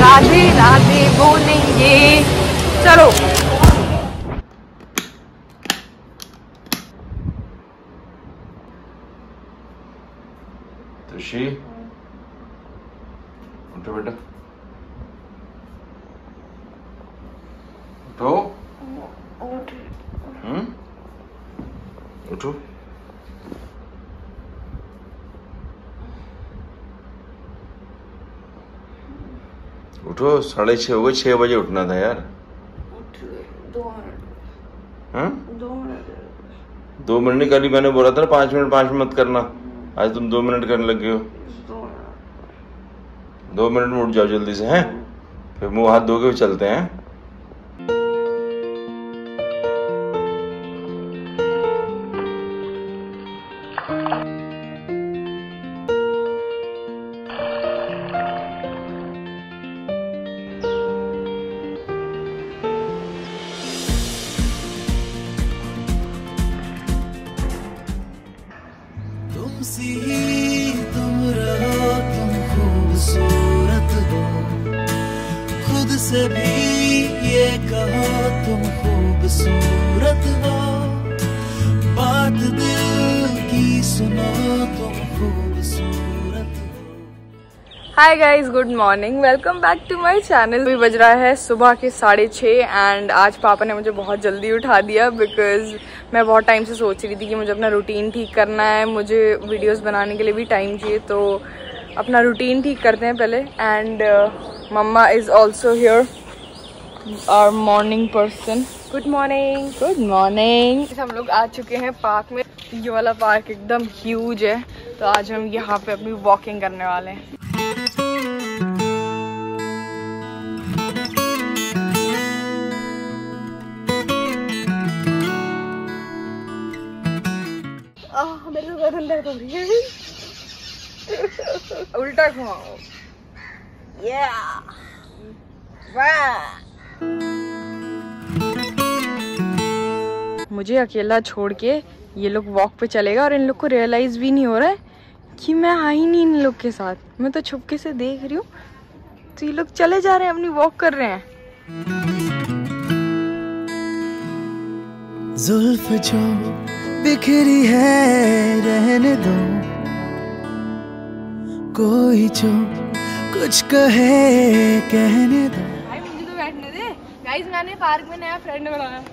राधे राधे बोलेंगे। चलो तुषी उठो बेटा, उठो। उठो। उठो, 6:30 हो गए, 6 बजे उठना था यार। 2 मिनट कल ही मैंने बोला था ना 5 मिनट मत करना, आज तुम 2 मिनट करने लगे हो। 2 मिनट में उठ जाओ जल्दी से, हैं? फिर मुंह हाथ धो के चलते हैं। तुम रहो, तुम खूबसूरत हो, खुद से भी ये कहो तुम खूबसूरत हो, बात दिल की सुनो तुम खूबसूरत हो। Hi guys, good morning, welcome back to my channel. अभी बज रहा है सुबह के 6:30 एंड आज पापा ने मुझे बहुत जल्दी उठा दिया बिकॉज मैं बहुत टाइम से सोच रही थी कि मुझे अपना रूटीन ठीक करना है, मुझे वीडियोस बनाने के लिए भी टाइम चाहिए, तो अपना रूटीन ठीक करते हैं पहले। And mamma is also here, our morning person. Good morning. Good morning. हम लोग आ चुके हैं पार्क में। ये वाला पार्क एकदम ह्यूज है, तो आज हम यहाँ पे अपनी वॉकिंग करने वाले हैं। मेरे को गर्दन दर्द हो रही है। उल्टा घुमाओ। मुझे अकेला छोड़ के ये लोग वॉक पे चलेगा और इन लोग को रियलाइज भी नहीं हो रहा है कि मैं आई नहीं इन लोग के साथ। मैं तो छुपके से देख रही हूँ, तो ये लोग चले जा रहे हैं, अपनी वॉक कर रहे हैं। जुल्फ जो बिखरी है रहने दो, कोई जो कुछ कहे कहने दो। भाई मुझे तो बैठने दे। गाइस, मैंने पार्क में नया फ्रेंड बनाया।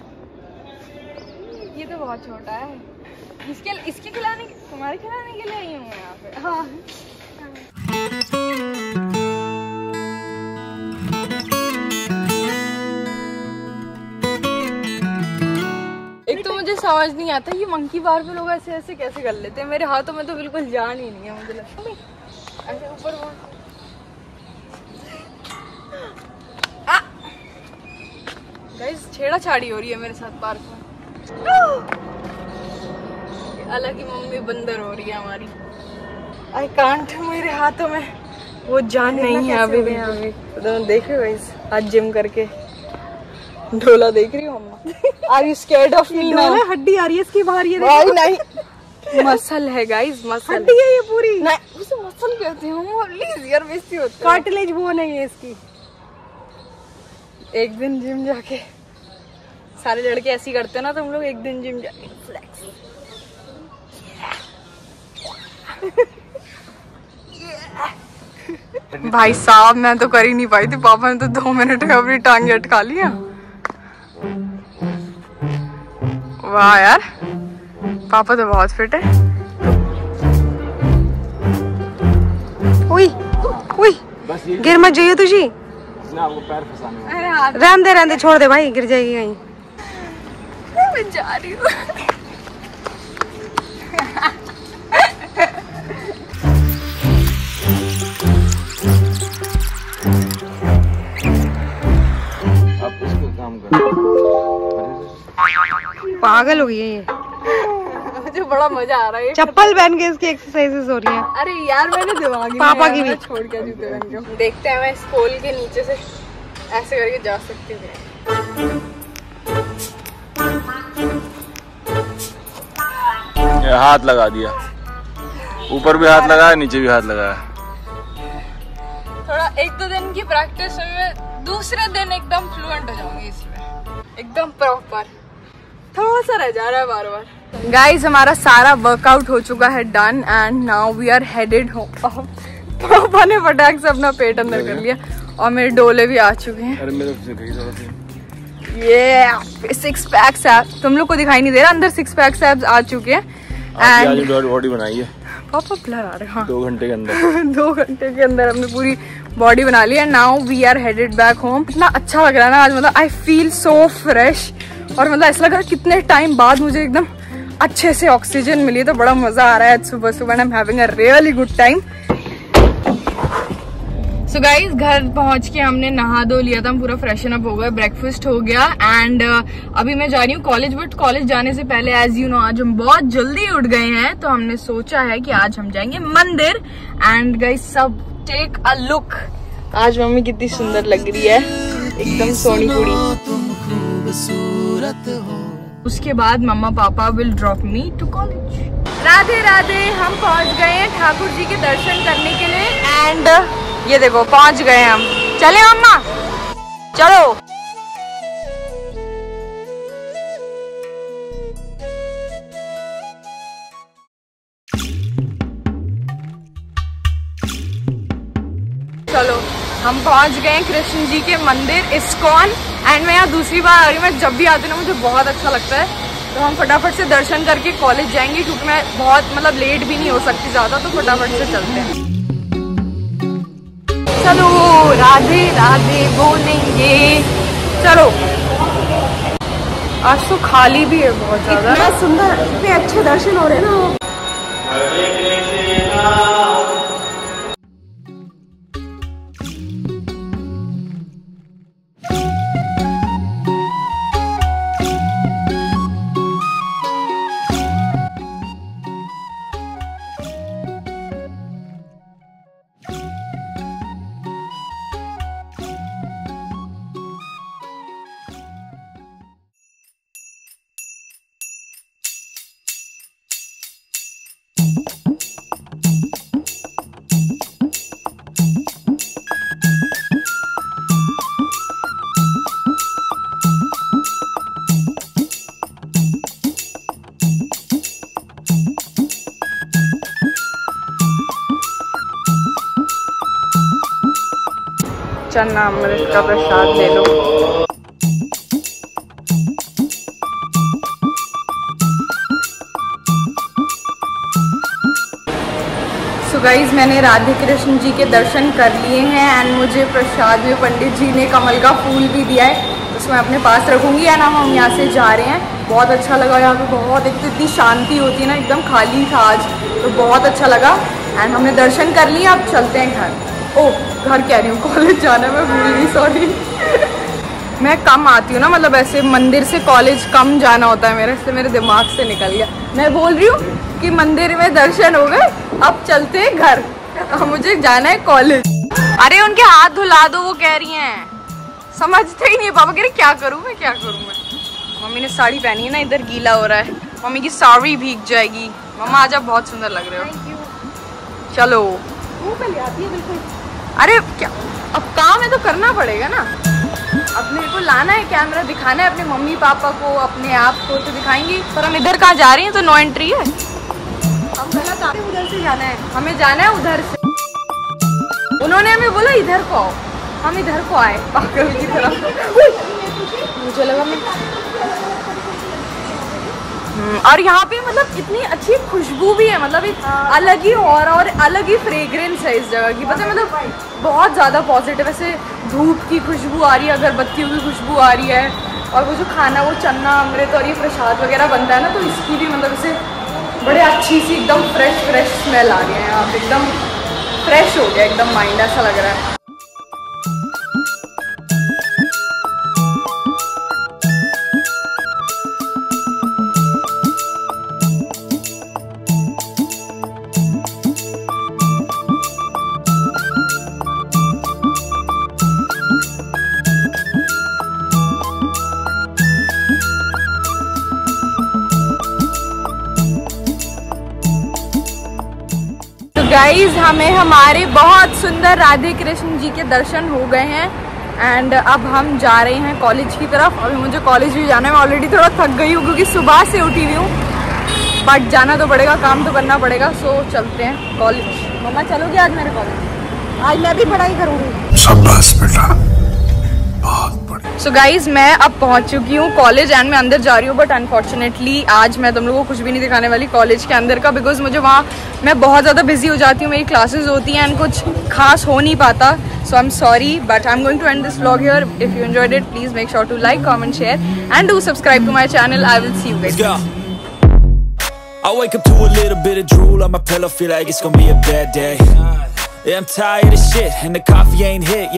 ये तो बहुत छोटा है। इसके खिलाने, तुम्हारे खिलाने के लिए आई हूँ यहाँ पे। हाँ। एक तो मुझे समझ नहीं आता ये मंकी बार पे लोग ऐसे ऐसे कैसे कर लेते हैं। मेरे हाथों में तो बिल्कुल जान ही नहीं है। मुझे लगता है ऐसे ऊपर गाइस, छेड़ाछाड़ी हो रही है मेरे साथ पार्क में। अलग ही मम्मी बंदर हो रही है हमारी। आई कांट, मेरे हाथों में वो जान नहीं है अभी भी। तो देख रहे हो गाइस, आज जिम करके ढोला देख रही हो अम्मा। Are you scared of me now? हड्डी आ रही है इसकी बाहर, ये देखो। नहीं, मसल है गाइस, मसल हड्डी है ये पूरी। नहीं, उसे मसल कहते हैं। प्लीज यार, बेइज्जती होती है। कार्टिलेज वो नहीं है इसकी। एक दिन जिम जाके, सारे लड़के ऐसे ही करते हैं ना, तो हम लोग एक दिन जिम जाके फ्लेक्स। भाई साहब, मैं तो कर ही नहीं पाई थी। पापा ने तो 2 मिनट में अपनी टांगे अटका लिया। वाह यार, पापा तो बहुत फिट है। उई उई, गिर मत जाइए तुझी। आपको पैर फंसाने। रहने दे, छोड़ दे भाई, गिर जाएगी कहीं। मैं जा रही हूँ। आप इसको काम करो। पागल हो गई है ये। मुझे बड़ा मजा आ रहा है। चप्पल पहन के इसकी एक्सरसाइजेस हो रही है। अरे यार, मैंने दिमागी पापा की भी छोड़ के जूते पहन के। देखते हैं, मैं इस पोल के नीचे से ऐसे करके जा सकती हूँ। हाथ लगा दिया, ऊपर भी हाथ लगाया, नीचे भी हाथ लगाया। थोड़ा 1-2 दिन की प्रैक्टिस में दूसरे दिन एकदम फ्लुएंट हो जाऊंगी इसमें, एकदम प्रॉपर। थोड़ा सा रह जा रहा है बार बार। गाइस हमारा सारा वर्कआउट हो चुका है done and now we are headed home. पापा ने फटाक से अपना पेट अंदर कर लिया और मेरे डोले भी आ चुके हैं। ये 6 पैक्स एब्स तुम लोग को दिखाई नहीं दे रहा, अंदर 6 पैक्स एब्स आ चुके हैं। एंड बॉडी बनाई है पापा ब्लर आ रहा है। 2 घंटे के अंदर 2 घंटे के अंदर हमने पूरी बॉडी बना ली है। Now we are headed back home. इतना अच्छा लग रहा है ना आज, मतलब आई फील सो फ्रेश और मतलब ऐसा लग रहा है कितने टाइम बाद मुझे एकदम अच्छे से ऑक्सीजन मिली, तो बड़ा मजा आ रहा है सुबह सुबह। I am having a really good time. So guys घर पहुंच के हमने नहा धो लिया था, हम पूरा फ्रेशन अप हो गए, ब्रेकफास्ट हो गया एंड अभी मैं जा रही हूँ कॉलेज। बट कॉलेज जाने से पहले एज यू नो आज हम बहुत जल्दी उठ गए हैं, तो हमने सोचा है कि आज हम जाएंगे मंदिर। एंड गाइज सब टेक अ लुक, आज मम्मी कितनी सुंदर लग रही है, एकदम सोनी कुड़ी। उसके बाद mamma papa will drop me to college. Radhe Radhe, हम पहुंच गए हैं ठाकुर जी के दर्शन करने के लिए एंड ये देखो पहुंच गए हम। चले मम्मा चलो। चलो हम पहुंच गए कृष्ण जी के मंदिर इस्कॉन एंड मैं यहाँ दूसरी बार आ रही हूँ। मैं जब भी आती हूँ ना मुझे बहुत अच्छा लगता है, तो हम फटाफट से दर्शन करके कॉलेज जाएंगे क्योंकि मैं बहुत मतलब लेट भी नहीं हो सकती ज्यादा, तो फटाफट से चलते हैं। चलो राधे राधे बोलेंगे। चलो आज तो खाली भी है बहुत ज्यादा, इतना सुंदर, इतने अच्छे दर्शन हो रहे हैं ना। चन्ना अमृत का प्रसाद ले लो। सो गाइज मैंने राधे कृष्ण जी के दर्शन कर लिए हैं एंड मुझे प्रसाद में पंडित जी ने कमल का फूल भी दिया है, उसको मैं अपने पास रखूंगी। एंड हम यहाँ से जा रहे हैं, बहुत अच्छा लगा यहाँ पे, बहुत एक तो इतनी शांति होती है ना, एकदम खाली था आज, तो बहुत अच्छा लगा। एंड हमने दर्शन कर लिए, अब चलते हैं घर। ओह घर कह रही हूँ, कॉलेज जाना मैं भूल गई, सॉरी। मैं कम आती हूँ ना, मतलब ऐसे मंदिर से कॉलेज कम जाना होता है मेरा, इसलिए मेरे दिमाग से निकल गया। मैं बोल रही हूँ कि मंदिर में दर्शन हो गए, अब चलते हैं घर, मुझे जाना है कॉलेज। अरे उनके हाथ धुला दो, वो कह रही हैं, समझते ही नहीं। पापा कह रहे क्या करूँ मैं, क्या करूँ मैं। मम्मी ने साड़ी पहनी है ना, इधर गीला हो रहा है, मम्मी की साड़ी भीग जाएगी। मम्मा आज आप बहुत सुंदर लग रहे हो। चलो अरे क्या अब काम है तो करना पड़ेगा ना, अब मेरे को लाना है, कैमरा दिखाना है अपने मम्मी पापा को, अपने आप को तो दिखाएंगे। पर हम इधर कहाँ जा रही हैं, तो नो एंट्री है, हम गलत आते, उधर से जाना है, हमें जाना है उधर से। उन्होंने हमें बोला इधर को आओ, हम इधर को आए पागल की तरह। मुझे लगा मैं और यहाँ पे मतलब इतनी अच्छी खुशबू भी है, मतलब एक अलग ही और अलग ही फ्रेग्रेंस है इस जगह की, पता है, मतलब बहुत ज़्यादा पॉजिटिव। ऐसे धूप की खुशबू आ रही है, अगरबत्तियों की खुशबू आ रही है, और वो जो खाना वो चन्ना अमृत और ये प्रसाद वगैरह बनता है ना, तो इसकी भी मतलब ऐसे बड़े अच्छी सी एकदम फ्रेश स्मेल आ रही है यहाँ पे, एकदम फ्रेश हो गया एकदम माइंड, ऐसा लग रहा है। गाइज हमें हमारे बहुत सुंदर राधे कृष्ण जी के दर्शन हो गए हैं एंड अब हम जा रहे हैं कॉलेज की तरफ। अभी मुझे कॉलेज भी जाना है, मैं ऑलरेडी थोड़ा थक गई हूँ क्योंकि सुबह से उठी हुई हूँ, बट जाना तो पड़ेगा, काम तो करना पड़ेगा। सो चलते हैं कॉलेज। मम्मा चलोगे आज मेरे कॉलेज? आज मैं भी पढ़ाई करूंगी। शाबाश बेटा, बहुत बढ़िया। सो गाइज मैं अब पहुंच चुकी हूँ कॉलेज एंड मैं अंदर जा रही हूँ, बट अनफॉर्चुनेटली आज मैं तुम लोगों को कुछ भी नहीं दिखाने वाली कॉलेज के अंदर का, बिकॉज मुझे वहाँ मैं बहुत ज़्यादा बिजी हो जाती हूँ, मेरी क्लासेस होती हैं एंड कुछ खास हो नहीं पाता। So I am sorry but I am going to end this vlog here. If you enjoyed it please make sure to like, comment, share and do subscribe to my channel. I will see you guys. I wake up to a little bit of drool on my pillow, feel like it's gonna be a bad day. Yeah, I'm tired of shit and the coffee ain't hit.